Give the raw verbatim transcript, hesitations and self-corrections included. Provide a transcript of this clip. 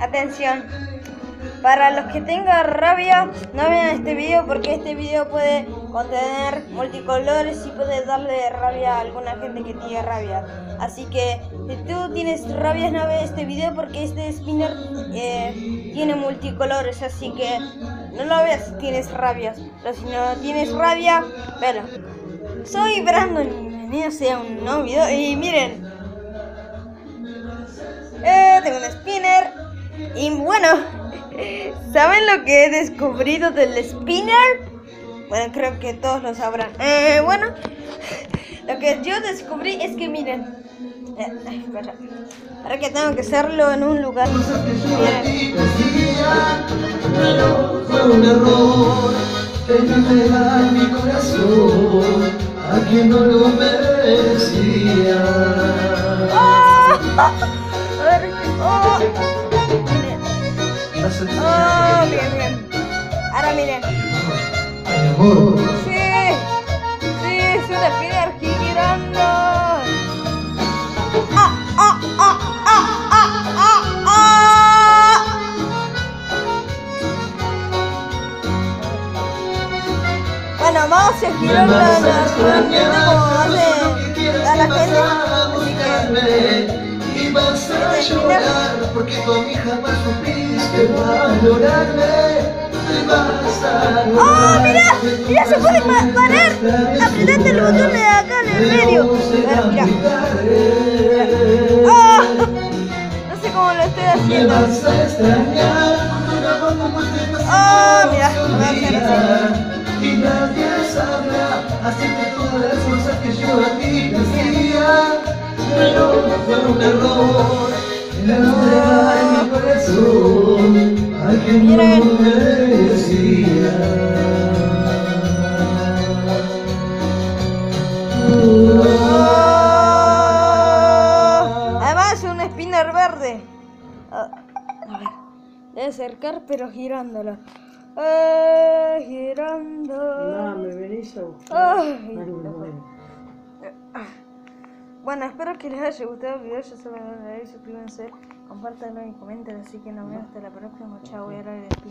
Atención, para los que tengan rabia, no vean este video porque este video puede contener multicolores y puede darle rabia a alguna gente que tiene rabia. Así que si tú tienes rabia, no veas este video porque este spinner eh, tiene multicolores, así que no lo veas si tienes rabia. Pero si no tienes rabia, velo. Soy Brandon y bienvenidos a un nuevo video. Y miren, eh, tengo un spinner. Y bueno, ¿saben lo que he descubrido del spinner? Bueno, creo que todos lo sabrán. Eh, bueno, lo que yo descubrí es que miren, eh, ay, espera, ahora que tengo que hacerlo en un lugar. Miren. Fue un error, entregar mi corazón a quien no lo merecía. ¡Oh! A ver, oh. Miren. Oh, bien, bien. Ahora miren. Ay, amor. Sí, sí, es una spinner girando. ¡Ah, ah, ah, ah, ah, ah, ah! Bueno, vamos a girarlo normalmente como hace a la gente. Así que y vas a llorar porque tú a mí jamás supiste valorarme. Y vas a ¡oh, mira! ¡Mira, se puede pa parar! Apretando el botón de acá en el medio. A ver, mira. ¡Oh! No sé cómo lo estoy Me haciendo. vas a extrañar con un amor como este pasivo. ¡Oh, mira! Lo voy a hacer así. Y nadie sabrá hacerte todas las cosas que yo a ti decía. Pero fue un error el entregar mi corazón a quien no lo merecía. Oh. Además es un spinner verde. A ver, debe acercar pero girándolo. Eh, girando. No, me venís a buscar. Ay, Ay, no. bueno. Bueno, espero que les haya gustado el video. Ya saben, suscríbanse, compártanlo y comenten. Así que nos vemos hasta la próxima. Chao, voy a hablar de